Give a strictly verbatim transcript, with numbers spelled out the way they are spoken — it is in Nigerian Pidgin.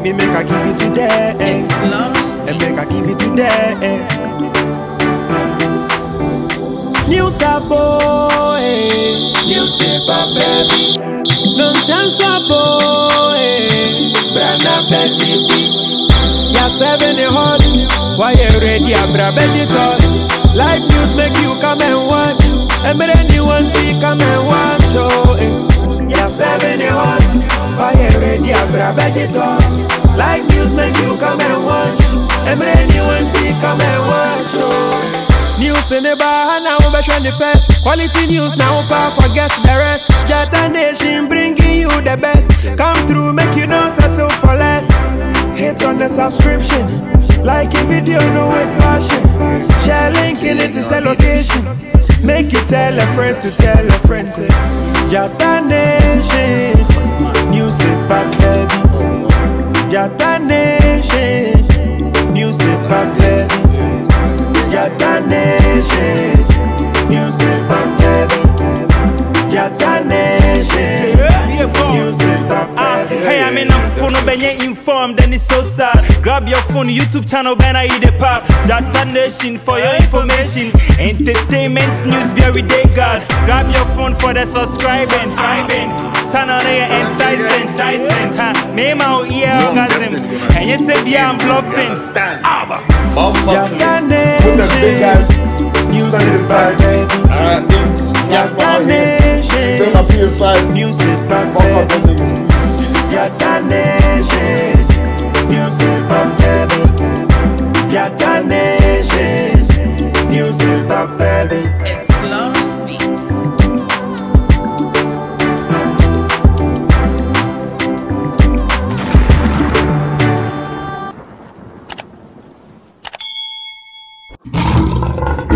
Me make I give it to them. And make I give it to them. Newspaper boy, newspaper baby. Nonsense boy, Brana baby. Ya seven a hot, why you ready? Abra Betty thought. Live news make you come and watch. And anyone to come and watch. Oh, eh. Ya seven a hot, why you ready? Abra Betty thought. Live news make you come and watch. And anyone to come and watch. Oh. News in the bar, now we're trying the first. Quality news, now power, forget the rest. Jata Nation bringing you the best. Come through, make you not settle for less. Hit on the subscription, like a video, no with passion. Share link in it is a location. Make you tell a friend to tell a friend. Say, Jata Nation, news it back baby. Jata Nation, news it back baby. Jata Nation, music back baby. Jata Nation, music back baby. Hey, I'm in a phone, when you're informed, then it's so sad. Grab your phone, YouTube channel, when I eat the pop. Jata Nation for your information. Entertainment news, be every day, God. Grab your phone for the subscribing. Channel there enticing, enticing. Ha, me my ear orgasm. And you say, yeah, I'm bluffing. Abba. Jata Nation, music back baby. Jata Nation, music back baby. Jata Nation, music back baby. Jata Nation, music back baby. It's Flaunts beats. You